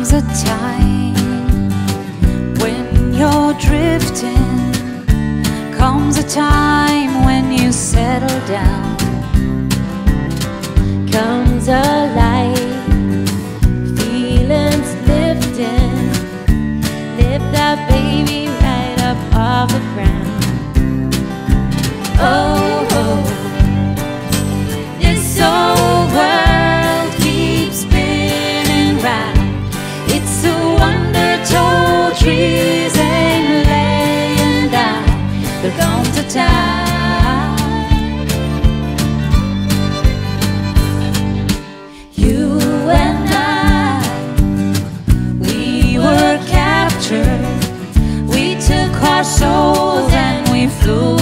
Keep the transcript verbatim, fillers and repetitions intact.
comes a time when you're drifting, comes a time when you settle down, comes a light, feelings lifting, lift that baby right up off the ground. Oh, oh, this old world keeps spinning round. It's a wonder tall trees ain't laying down. There comes a time you and I, we were captured. We took our souls and we flew